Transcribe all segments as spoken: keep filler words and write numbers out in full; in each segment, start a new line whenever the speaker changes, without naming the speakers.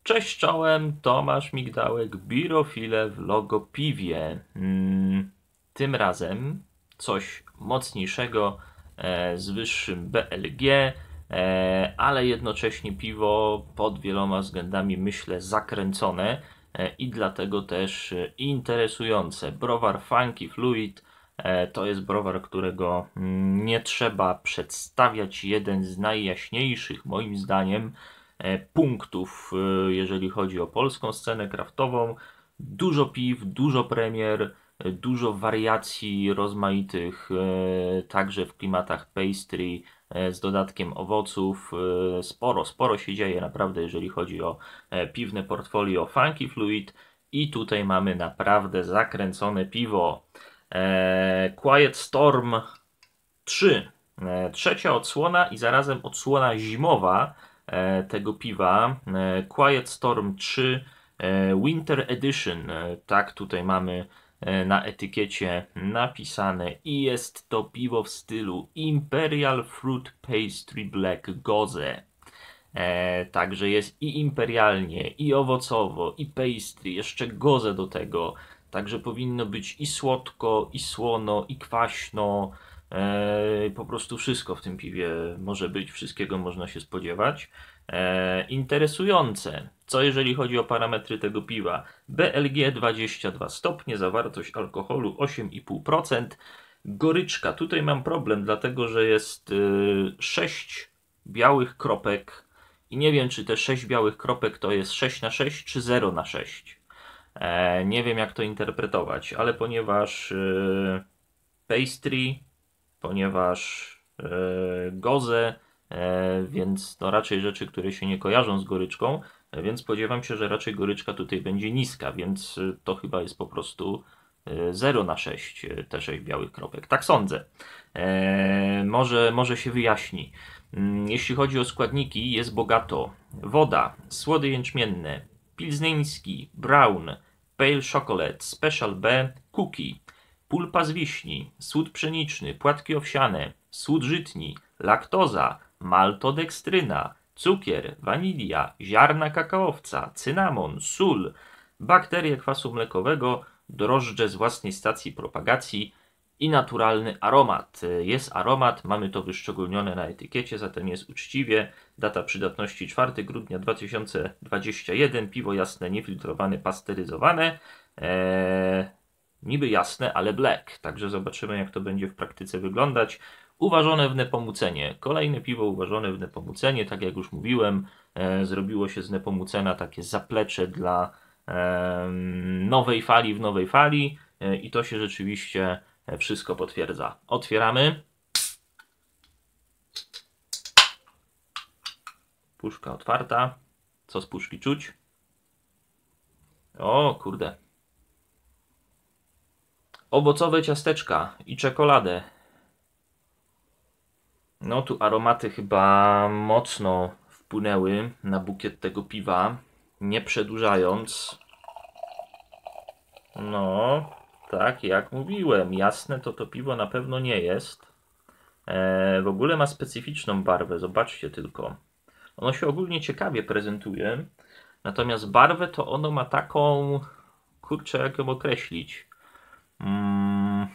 Cześć czołem, Tomasz Migdałek, Birofile w Logopiwie. Mm, tym razem coś mocniejszego e, z wyższym B L G, e, ale jednocześnie piwo pod wieloma względami, myślę, zakręcone e, i dlatego też e, interesujące. Browar Funky Fluid e, to jest browar, którego mm, nie trzeba przedstawiać. Jeden z najjaśniejszych, moim zdaniem, e, punktów, e, jeżeli chodzi o polską scenę kraftową. Dużo piw, dużo premier, e, dużo wariacji rozmaitych, e, także w klimatach pastry, e, z dodatkiem owoców. E, sporo, sporo się dzieje naprawdę, jeżeli chodzi o e, piwne portfolio Funky Fluid. I tutaj mamy naprawdę zakręcone piwo. E, Quiet Storm trzy. E, trzecia odsłona i zarazem odsłona zimowa e, tego piwa. E, Quiet Storm trzy e, Winter Edition. E, tak tutaj mamy e, na etykiecie napisane i jest to piwo w stylu Imperial Fruit Pastry Black Goze. E, także jest i imperialnie, i owocowo, i pastry, jeszcze goze do tego. Także powinno być i słodko, i słono, i kwaśno. E, po prostu wszystko w tym piwie może być, wszystkiego można się spodziewać. E, interesujące, co jeżeli chodzi o parametry tego piwa? B L G dwadzieścia dwa stopnie, zawartość alkoholu osiem i pół procent. Goryczka, tutaj mam problem, dlatego że jest y, sześć białych kropek i nie wiem, czy te sześć białych kropek to jest sześć na sześć czy zero na sześć. E, nie wiem, jak to interpretować, ale ponieważ e, pastry, ponieważ e, goze, e, więc to raczej rzeczy, które się nie kojarzą z goryczką, e, więc spodziewam się, że raczej goryczka tutaj będzie niska, więc e, to chyba jest po prostu e, zero na sześć, e, te sześć białych kropek. Tak sądzę. E, może, może się wyjaśni. Mm, Jeśli chodzi o składniki, jest bogato. Woda, słody jęczmienne, pilzneński, brown, pale chocolate, special B, cookie, pulpa z wiśni, sód pszeniczny, płatki owsiane, sód żytni, laktoza, maltodekstryna, cukier, wanilia, ziarna kakaowca, cynamon, sól, bakterie kwasu mlekowego, drożdże z własnej stacji propagacji i naturalny aromat. Jest aromat, mamy to wyszczególnione na etykiecie, zatem jest uczciwie. Data przydatności czwartego grudnia dwa tysiące dwudziestego pierwszego. Piwo jasne, niefiltrowane, pasteryzowane. Eee, niby jasne, ale black. Także zobaczymy, jak to będzie w praktyce wyglądać. Uważone w Nepomucenie. Kolejne piwo uważone w Nepomucenie. Tak jak już mówiłem, e, zrobiło się z Nepomucena takie zaplecze dla e, nowej fali w nowej fali. E, I to się rzeczywiście wszystko potwierdza. Otwieramy. Puszka otwarta. Co z puszki czuć? O kurde. Owocowe ciasteczka i czekoladę. No tu aromaty chyba mocno wpłynęły na bukiet tego piwa. Nie przedłużając. No, tak jak mówiłem. Jasne to to piwo na pewno nie jest. E, w ogóle ma specyficzną barwę. Zobaczcie tylko. Ono się ogólnie ciekawie prezentuje, natomiast barwę to ono ma taką, kurczę, jak ją określić, mm,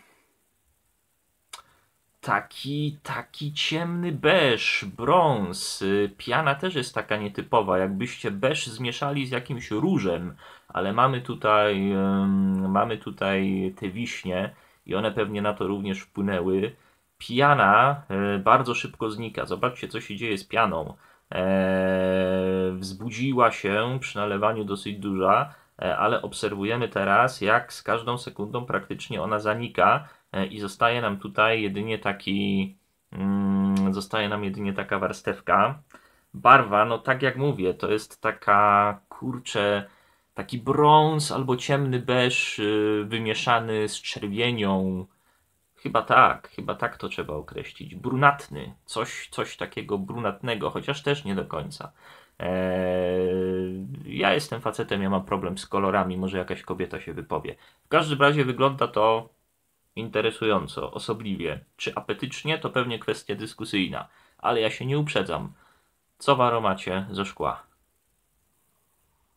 taki, taki ciemny beż, brąz, piana też jest taka nietypowa, jakbyście beż zmieszali z jakimś różem, ale mamy tutaj, um, mamy tutaj te wiśnie i one pewnie na to również wpłynęły. Piana y, bardzo szybko znika, zobaczcie, co się dzieje z pianą. Eee, wzbudziła się przy nalewaniu dosyć duża, e, ale obserwujemy teraz, jak z każdą sekundą praktycznie ona zanika e, i zostaje nam tutaj jedynie taki mm, zostaje nam jedynie taka warstewka. Barwa, no tak jak mówię, to jest taka, kurczę, taki brąz albo ciemny beż y, wymieszany z czerwienią. Chyba tak, chyba tak to trzeba określić. Brunatny, coś, coś takiego brunatnego, chociaż też nie do końca. Eee, ja jestem facetem, ja mam problem z kolorami, może jakaś kobieta się wypowie. W każdym razie wygląda to interesująco, osobliwie. Czy apetycznie, to pewnie kwestia dyskusyjna, ale ja się nie uprzedzam. Co w aromacie ze szkła?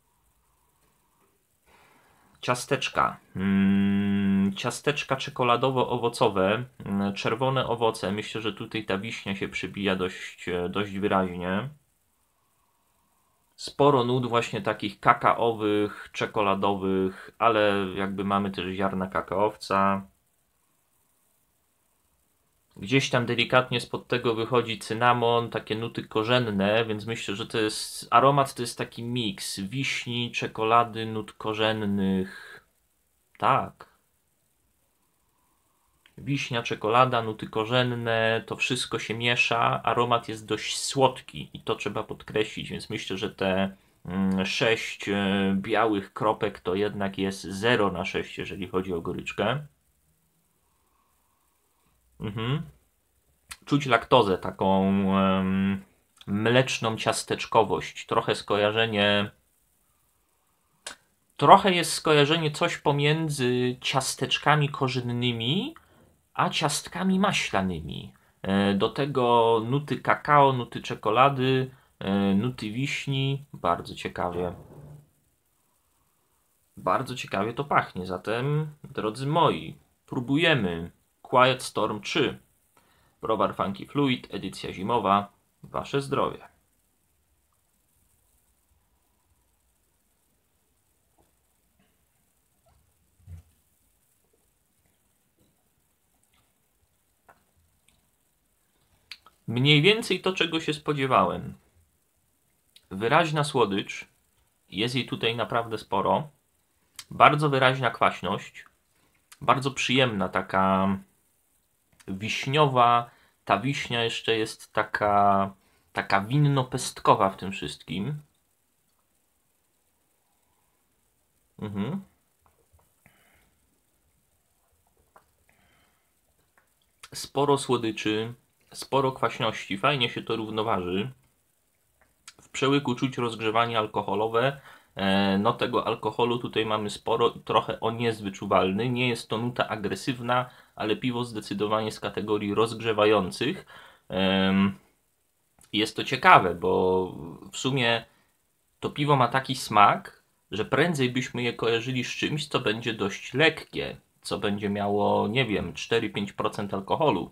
Ciasteczka. Mm, ciasteczka czekoladowo-owocowe. Mm, czerwone owoce. Myślę, że tutaj ta wiśnia się przybija dość, dość wyraźnie. Sporo nut właśnie takich kakaowych, czekoladowych, ale jakby mamy też ziarna kakaowca. Gdzieś tam delikatnie spod tego wychodzi cynamon, takie nuty korzenne, więc myślę, że to jest aromat, to jest taki miks wiśni, czekolady, nut korzennych. Tak. Wiśnia, czekolada, nuty korzenne, to wszystko się miesza. Aromat jest dość słodki i to trzeba podkreślić, więc myślę, że te mm, sześć e, białych kropek to jednak jest zero na sześć, jeżeli chodzi o goryczkę. Mhm. Czuć laktozę, taką em, mleczną ciasteczkowość. Trochę skojarzenie. Trochę jest skojarzenie coś pomiędzy ciasteczkami korzennymi a ciastkami maślanymi. E, Do tego nuty kakao, nuty czekolady, e, nuty wiśni. Bardzo ciekawie. Bardzo ciekawie to pachnie. Zatem, drodzy moi, próbujemy Quiet Storm trzy. Browar Funky Fluid, edycja zimowa. Wasze zdrowie. Mniej więcej to, czego się spodziewałem. Wyraźna słodycz. Jest jej tutaj naprawdę sporo. Bardzo wyraźna kwaśność. Bardzo przyjemna, taka wiśniowa. Ta wiśnia jeszcze jest taka, taka winno-pestkowa w tym wszystkim. Mhm. Sporo słodyczy, sporo kwaśności. Fajnie się to równoważy. W przełyku czuć rozgrzewanie alkoholowe. No tego alkoholu tutaj mamy sporo i trochę on jest wyczuwalny. Nie jest to nuta agresywna, ale piwo zdecydowanie z kategorii rozgrzewających. Jest to ciekawe, bo w sumie to piwo ma taki smak, że prędzej byśmy je kojarzyli z czymś, co będzie dość lekkie, co będzie miało, nie wiem, cztery do pięciu procent alkoholu.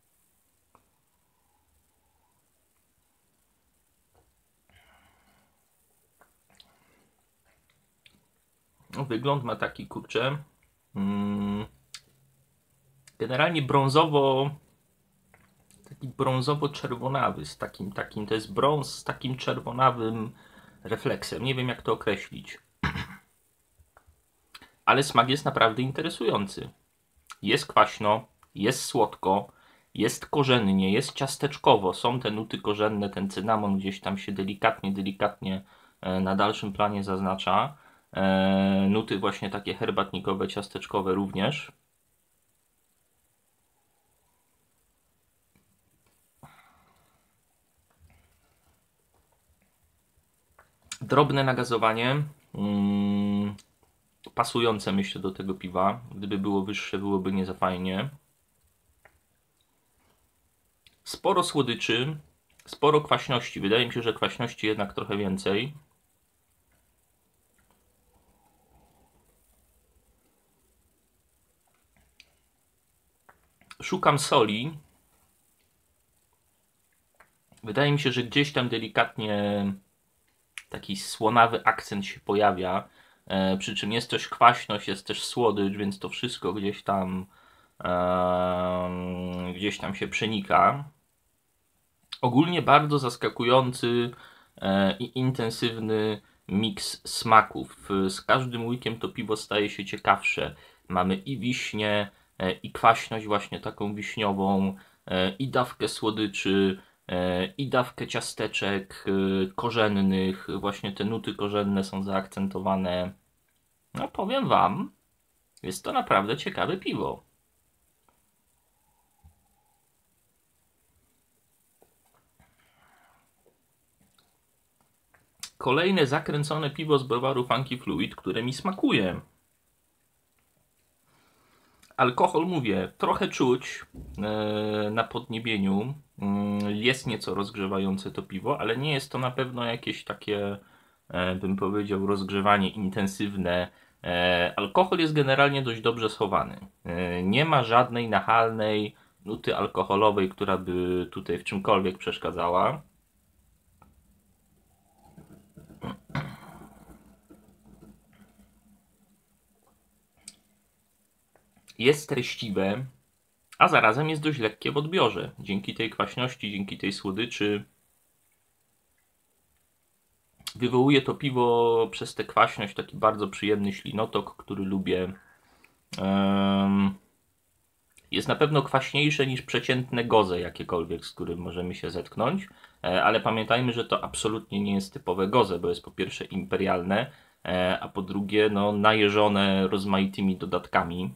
No, wygląd ma taki, kurczę, mm, generalnie brązowo, taki brązowo-czerwonawy, z takim, takim, to jest brąz z takim czerwonawym refleksem. Nie wiem, jak to określić. Ale smak jest naprawdę interesujący. Jest kwaśno, jest słodko, jest korzennie, jest ciasteczkowo. Są te nuty korzenne, ten cynamon gdzieś tam się delikatnie, delikatnie na dalszym planie zaznacza. Nuty właśnie takie herbatnikowe, ciasteczkowe również. Drobne nagazowanie. Hmm, pasujące, myślę, do tego piwa. Gdyby było wyższe, byłoby nie za fajnie. Sporo słodyczy, sporo kwaśności. Wydaje mi się, że kwaśności jednak trochę więcej. Szukam soli. Wydaje mi się, że gdzieś tam delikatnie taki słonawy akcent się pojawia. E, przy czym jest też kwaśność, jest też słodycz, więc to wszystko gdzieś tam e, gdzieś tam się przenika. Ogólnie bardzo zaskakujący e, i intensywny miks smaków. Z każdym łykiem to piwo staje się ciekawsze. Mamy i wiśnię, e, i kwaśność właśnie taką wiśniową, e, i dawkę słodyczy, e, i dawkę ciasteczek e, korzennych. Właśnie te nuty korzenne są zaakcentowane. No powiem wam, jest to naprawdę ciekawe piwo. Kolejne zakręcone piwo z browaru Funky Fluid, które mi smakuje. Alkohol, mówię, trochę czuć e, na podniebieniu. Jest nieco rozgrzewające to piwo, ale nie jest to na pewno jakieś takie, e, bym powiedział, rozgrzewanie intensywne, E, alkohol jest generalnie dość dobrze schowany. E, nie ma żadnej nachalnej nuty alkoholowej, która by tutaj w czymkolwiek przeszkadzała. Jest treściwe, a zarazem jest dość lekkie w odbiorze. Dzięki tej kwaśności, dzięki tej słodyczy wywołuje to piwo przez tę kwaśność taki bardzo przyjemny ślinotok, który lubię. Jest na pewno kwaśniejsze niż przeciętne goze jakiekolwiek, z którym możemy się zetknąć, ale pamiętajmy, że to absolutnie nie jest typowe goze, bo jest po pierwsze imperialne, a po drugie no, najeżone rozmaitymi dodatkami.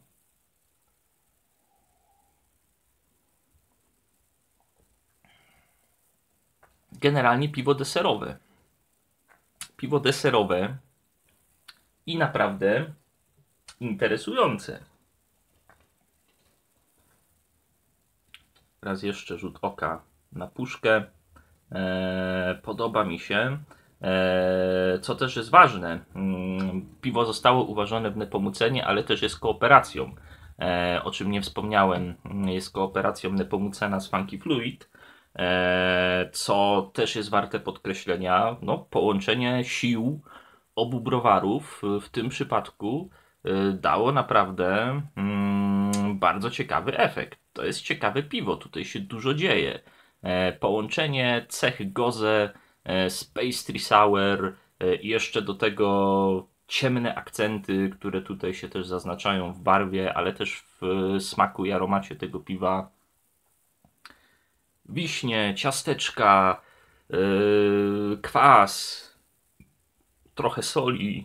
Generalnie piwo deserowe. Piwo deserowe i naprawdę interesujące. Raz jeszcze rzut oka na puszkę. Eee, podoba mi się. Eee, co też jest ważne, mm, piwo zostało uważane w Nepomucenie, ale też jest kooperacją. Eee, o czym nie wspomniałem, jest kooperacją Nepomucena z Funky Fluid. Eee, co też jest warte podkreślenia, no, połączenie sił obu browarów w tym przypadku y, dało naprawdę mm, bardzo ciekawy efekt. To jest ciekawe piwo, tutaj się dużo dzieje. E, połączenie cech goze e, z pastry sour e, i jeszcze do tego ciemne akcenty, które tutaj się też zaznaczają w barwie, ale też w smaku i aromacie tego piwa. Wiśnie, ciasteczka, yy, kwas, trochę soli,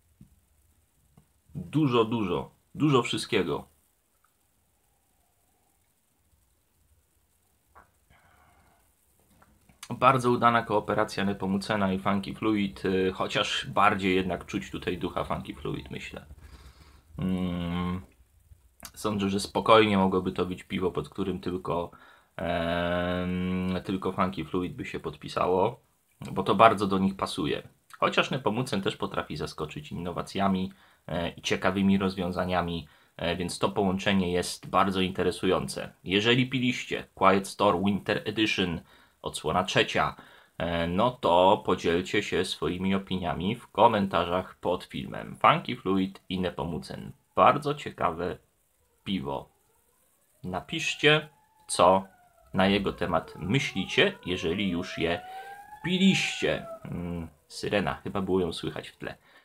dużo, dużo, dużo wszystkiego. Bardzo udana kooperacja Nepomucena i Funky Fluid, yy, chociaż bardziej jednak czuć tutaj ducha Funky Fluid, myślę. Mm, sądzę, że spokojnie mogłoby to być piwo, pod którym tylko Eee, tylko Funky Fluid by się podpisało, bo to bardzo do nich pasuje. Chociaż Nepomucen też potrafi zaskoczyć innowacjami e, i ciekawymi rozwiązaniami, e, więc to połączenie jest bardzo interesujące. Jeżeli piliście Quiet Store Winter Edition, odsłona trzecia, e, no to podzielcie się swoimi opiniami w komentarzach pod filmem. Funky Fluid i Nepomucen. Bardzo ciekawe piwo. Napiszcie, co na jego temat myślicie, jeżeli już je piliście. Hmm, syrena, chyba było ją słychać w tle.